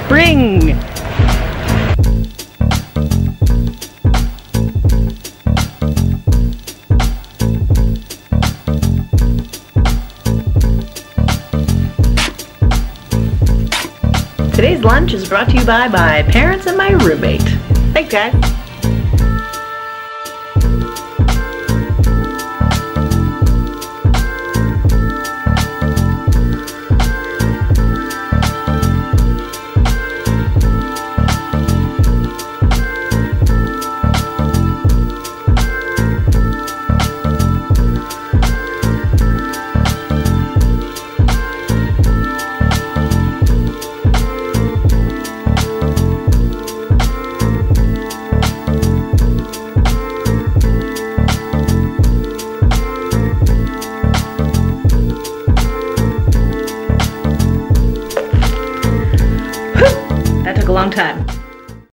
spring. Today's lunch is brought to you by my parents and my roommate. Thanks, guys. That took a long time.